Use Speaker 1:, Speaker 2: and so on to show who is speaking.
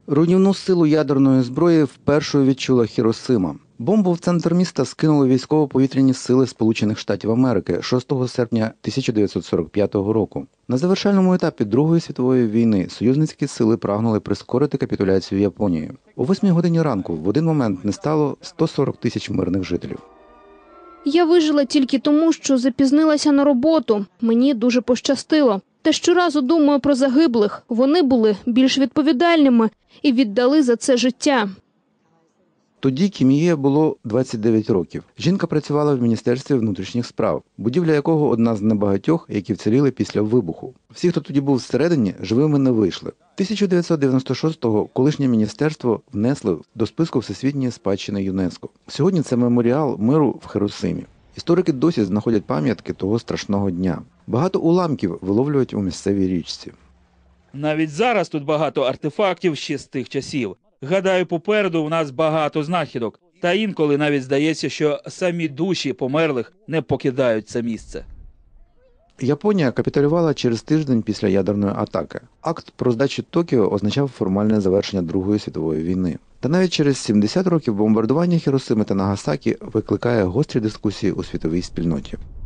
Speaker 1: Руйнівну силу ядерної зброї вперше відчула Хіросима. Бомбу в центр міста скинули військово-повітряні сили Сполучених Штатів Америки 6 серпня 1945 року. На завершальному етапі Другої світової війни союзницькі сили прагнули прискорити капітуляцію Японії. О 8 годині ранку в один момент не стало 140 тисяч мирних жителів.
Speaker 2: Я вижила тільки тому, що запізнилася на роботу. Мені дуже пощастило. Та щоразу думаю про загиблих. Вони були більш відповідальними і віддали за це життя.
Speaker 1: Тоді Кіміє було 29 років. Жінка працювала в Міністерстві внутрішніх справ, будівля якого одна з небагатьох, які вціліли після вибуху. Всі, хто тоді був всередині, живими не вийшли. 1996-го колишнє міністерство внесло до списку Всесвітньої спадщини ЮНЕСКО. Сьогодні це меморіал миру в Хіросимі. Історики досі знаходять пам'ятки того страшного дня. Багато уламків виловлюють у місцевій річці.
Speaker 3: Навіть зараз тут багато артефактів ще з тих часів. Гадаю, попереду в нас багато знахідок. Та інколи навіть здається, що самі душі померлих не покидають це місце.
Speaker 1: Японія капітулювала через тиждень після ядерної атаки. Акт про здачу Токіо означав формальне завершення Другої світової війни. Та навіть через 70 років бомбардування Хіросими та Нагасакі викликає гострі дискусії у світовій спільноті.